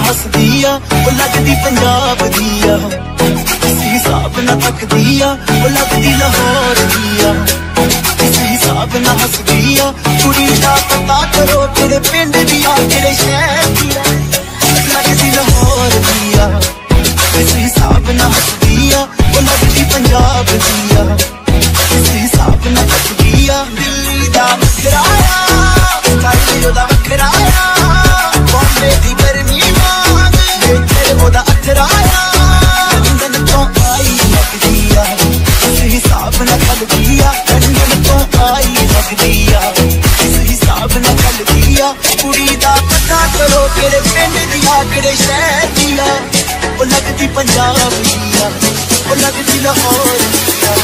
हसदी आ वो लगदी पंजाब दी आ, किस हिसाब ना तकदी आ वो लगदी लाहौर दी आ, किस हिसाब ना हसदी आ कुड़ी दा पता करो तेरे पिंड दी आ तेरे शहर दी आ, लगदी लाहौर दी आ, किस हिसाब ना हसदी आ वो लगदी पंजाब दी आ, किस हिसाब ना तकदी आ दिल्ली दा वखराया स्टाइल ओदा वखराया बॉम्बे दी गर्मी मांग तेरे ओदा अथराया लंदन तो आई लगदी आ किस हिसाब ना चलदी आ लंदन तो आई लगदी आ किस हिसाब ना चलदी आ कुड़ी दा पता करो तेरे पिंड दी आ केड़े शहर दी आ वो लगदी पंजाब दी आ वो लगदी लाहौर दी आ।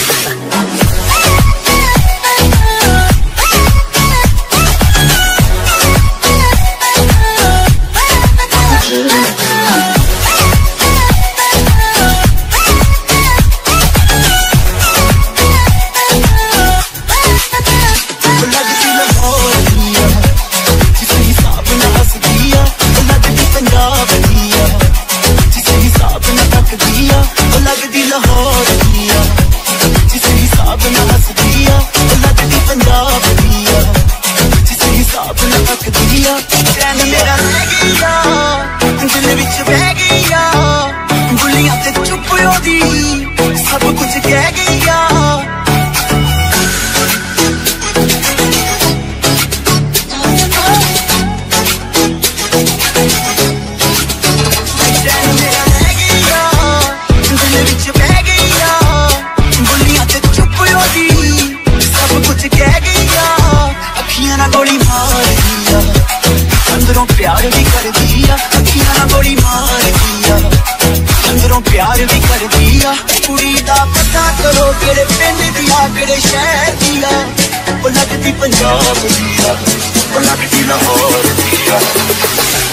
प्यार भी कर दिया अखियां ना गोली मार दिया अंदरों प्यार भी कर दिया कुड़ी दा पता करो केड़े पिंड दी आ केड़े शहर दी आ वो लगदी पंजाब दी आ वो लगदी लाहौर दी आ।